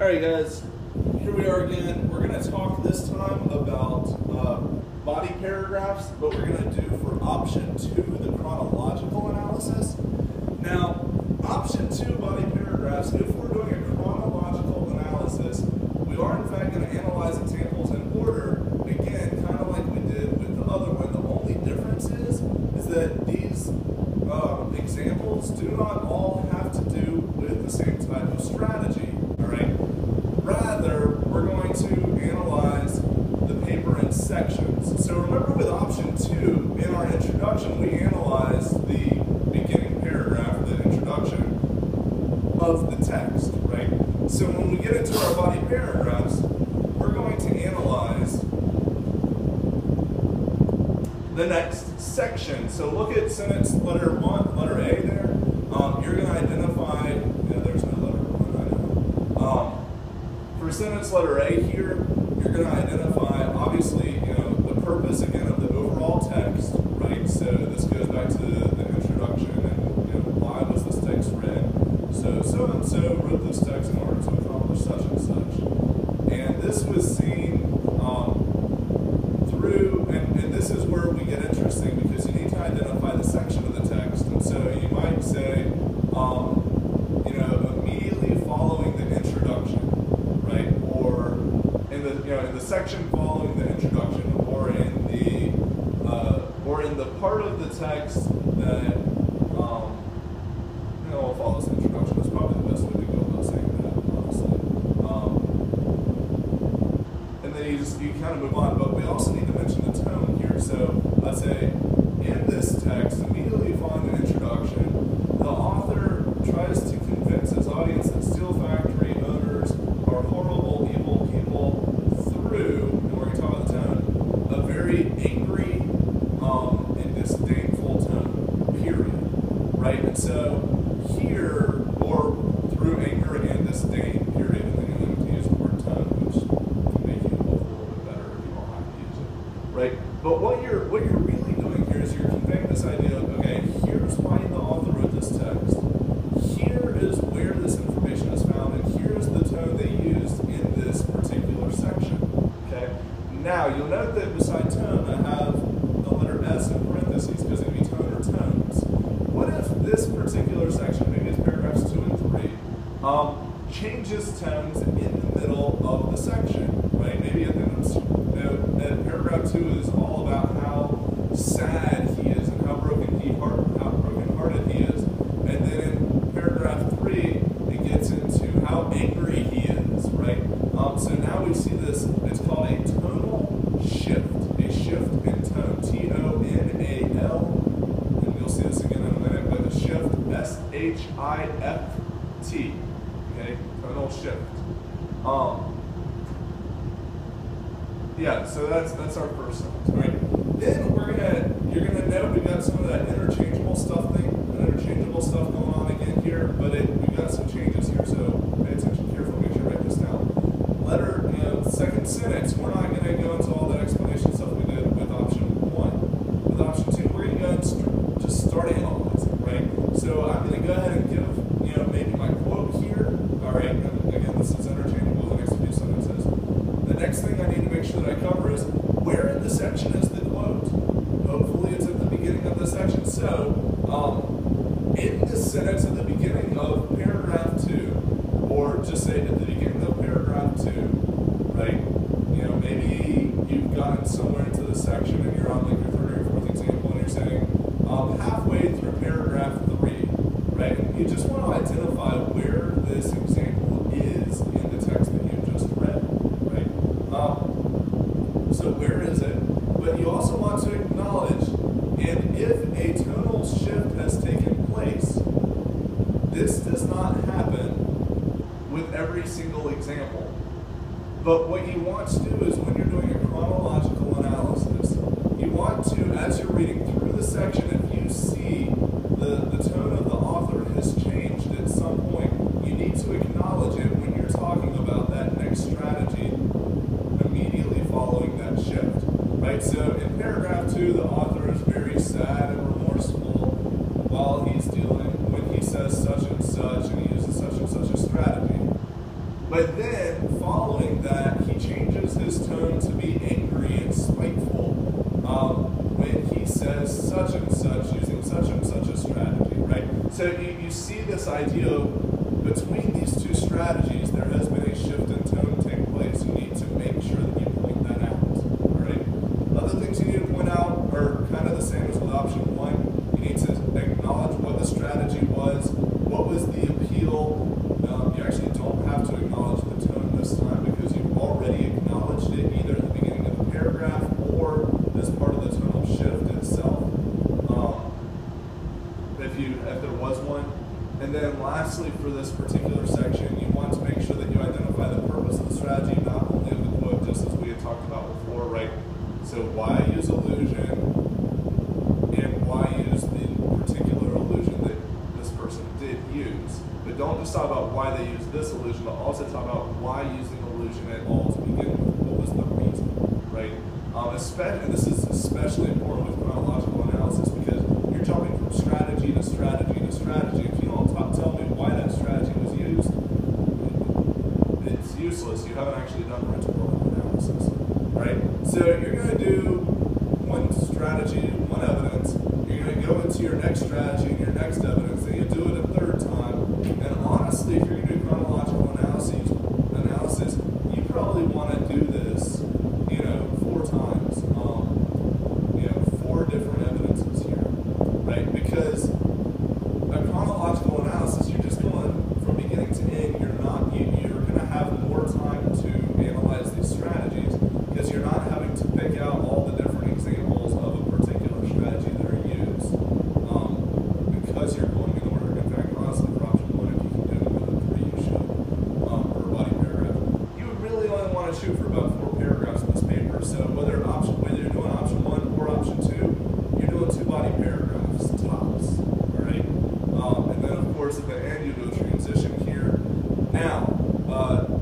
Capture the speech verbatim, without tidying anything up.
Alright guys, here we are again. We're going to talk this time about uh, body paragraphs, but we're going to do for option two, the chronological analysis. Now, option two, body paragraphs, if we're doing a chronological analysis, we are in fact going to analyze examples in order, again, kind of like we did with the other one. The only difference is, is that these uh, examples do not all have to do with the same type of strategy. Alright? Rather, we're going to analyze the paper in sections. So remember with option two, in our introduction, we analyzed the beginning paragraph, the introduction of the text, right? So when we get into our body paragraphs, we're going to analyze the next section. So look at sentence letter one, letter A there. Um, you're going to identify, yeah, there's no letter one, I know. Um, For sentence letter A here, you're going to identify, obviously, you know, the purpose, again, of the overall text, right? So this goes back to the, the introduction and, you know, why was this text read? So, so-and-so wrote this text in order to accomplish such and such. And this was seen um, through, and, and this is where we get interesting, because you need to identify the section of the text. And so you might say, um, you know, immediately following the introduction. Right, or in the you know in the section following the introduction, or in the uh, or in the part of the text that um, you know will follow this introduction is probably the best way to go about saying that, honestly. Um, and then you just you kind of move on, but we also need to mention the tone here. So let's say in this text, immediately following the introduction, the author tries to convince his audience that steel factory owners are horrible, evil people through, and we're going to talk about the tone, a very angry um, and disdainful tone, period. Right? And so here, or through anger and disdain, period, and then you're going to use the word tone, which can make you both a little bit better if you don't have to use it. Right? But what you're what you're really doing here is you're conveying this idea of, okay, here's why the author wrote this text. Here is where this information is found, and here's the tone they used in this particular section. Okay? Now, you'll note that beside tone, I have the letter S in parentheses, because it means tone or tones. What if this particular section, maybe it's paragraphs two and three, um, changes tones in the middle of the section, right? Maybe at the end of, you know, at paragraph two is all about how sad he is and how broken he heart, how broken-hearted he is, and then in paragraph three, it gets into how angry he is, right? Um, so now we see this, it's called a tonal shift, a shift in tone, T O N A L, and you'll see this again in a minute, but the shift, S H I F T, okay, tonal shift. Um, yeah, so that's that's our first sentence, right? Then we're gonna, you're gonna note we got some of that interchangeable stuff thing, interchangeable stuff going on again here, but it, we've got some changes here, so pay attention carefully, make sure you write this down. Letter, you know, second sentence, we're not going to go into all that explanation stuff we did with option one. With option two, we're going to go and st just start analyzing, right? So I'm going to go ahead and give, you know, maybe my quote here, all right, and again, this is interchangeable, the next few sentences. The next thing I need to make sure that I cover is, where in the section is the quote? Hopefully it's at the beginning of the section. So, um, in this sentence at the beginning of paragraph two, or just say at the beginning of paragraph two, right? You know, maybe you've gotten somewhere into the section and you're on like your third or fourth example and you're saying, um, halfway through paragraph three, right? And you just want to identify where this example is in the text that you just read, right? Um, so where is it? But you also want to acknowledge, and if a tonal shift has taken place, this does not happen with every single example. But what you want to do is, when you're doing a chronological analysis, you want to, as you're reading through the section, if you see the, the tone of the author has changed at some point, you need to acknowledge it when you're talking about that next strategy immediately following that shift. Right? So in paragraph two, the author is very sad and remorseful while he's dealing, when he says such and such and he uses such and such a strategy. But But then, following that, he changes his tone to be angry and spiteful um, when he says such and such, using such and such a strategy, right? So you, you see this idea of between these two strategies, there has been a shift in tone take place. You need to make sure that you point that out, all right? Other things you need to point out are kind of the same as with option one. You need to acknowledge what the strategy was, what was the appeal. Um, you actually don't have to acknowledge the tone this time because you've already acknowledged it either at the beginning of the paragraph or as part of the tonal shift itself, um, if you if there was one. And then lastly, for this particular section, you want to make sure that you identify the purpose of the strategy, not only of the quote, just as we had talked about before, right? So why use illusion, and why use the particular illusion that this person did use. But don't just talk about why they used this illusion, but also talk about why using illusion at all to begin with. What was the reason, right? Um, especially, and this is especially important with chronological analysis because you're jumping from strategy to strategy to strategy. If you don't talk, tell me why that strategy was used, it's useless. You haven't actually done rhetorical analysis, right? So you're going to do one strategy, one evidence. You're going to go into your next strategy and your next evidence, and you do it a third time. And honestly, if you're going to do chronological analysis, analysis, you probably want to do this, you know, four times. Um, you know, four different evidences here, right? Because a chronological analysis, you're just going from beginning to end. You're not, you, you're going to have more time to analyze these strategies because you're not having to pick out all the different examples of a particular strategy that are used um, because you're going in order. In fact, honestly, for option one, if you can do it with a three, you should, um, per body paragraph. You would really only want to shoot for about four paragraphs in this paper. So whether option, whether you're doing option one or option two, you're doing two body paragraphs tops. All right, um, and then of course at the end you do a transition here. Now, uh,